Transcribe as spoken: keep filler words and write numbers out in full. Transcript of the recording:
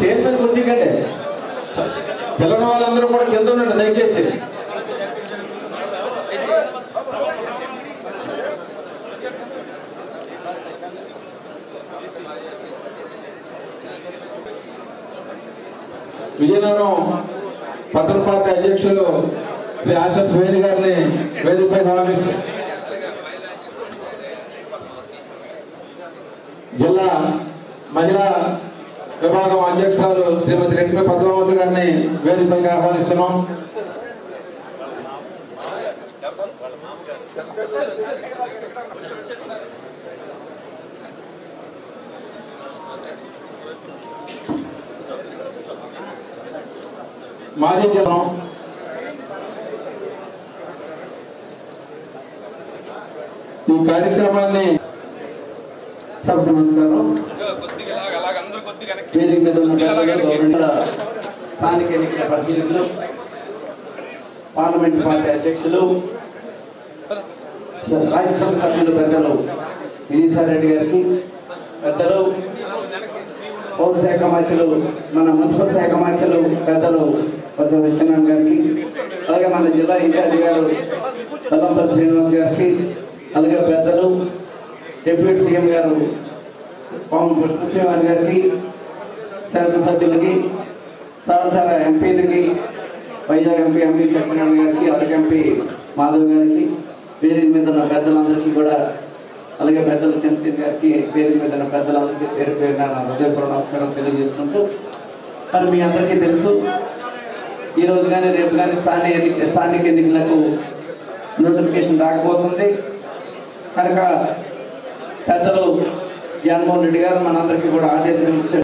Stage మీద కూర్చోకండి. పిల్లల వాళ్ళందరూ కూడా కింద ఉండండి దయచేసి. విజయనగరం పట్టణ పార్టీ అధ్యక్షులు శ్రీ ఆసఫ్ వేణి గారిని వేదికపై ఆహ్వానిస్తున్నారు. జిల్లా మహిళా విభాగం అధ్యక్షురాలు శ్రీమతి రెడ్డిపై పద్మావతి గారిని వేదికపైకి ఆహ్వానిస్తున్నాం. మాజీ జనం ఈ కార్యక్రమాన్ని సభ నమస్కారం. వేదిక మీద ఉన్న స్థానిక ఎన్నికల పరిశీలకులు, పార్లమెంట్ పార్టీ అధ్యక్షులు, రాజ్యసభ సభ్యులు పెద్దలు విజయసాయిరెడ్డి గారికి, పెద్దలు పౌర శాఖ మంత్రులు, మన మున్సిపల్ శాఖ మంత్రులు పెద్దలు పెద్ద సత్యనారాయణ గారికి, అలాగే మన జిల్లా ఇన్ఛార్జి గారు వెల్లంపల్లి శ్రీనివాస్ గారికి, అలాగే పెద్దలు డిప్యూటీ సీఎం గారు పవన్ పుష్పశ్రీవాణి గారికి, శాసనసభ్యులకి, సహచర ఎంపీలకి, వైజాగ్ ఎంపీ ఎంపీ సత్యనారాయణ గారికి, అలాగే ఎంపీ మాధవ్ గారికి, వేదిక మీద ఉన్న పెద్దలందరికీ కూడా, అలాగే పెద్దలు చంద్రశేఖర్ గారికి, వేదిక మీద ఉన్న పెద్దలందరికీ పేరు పేరు నా హృదయపూర్వక నమస్కారం తెలియజేసుకుంటూ, మరి మీ అందరికీ తెలుసు ఈరోజు కానీ రేపు కానీ స్థానిక ఎన్నిక స్థానిక ఎన్నికలకు నోటిఫికేషన్ రాకపోతుంది కనుక పెద్దలు జగన్మోహన్ రెడ్డి గారు మనందరికీ కూడా ఆదేశం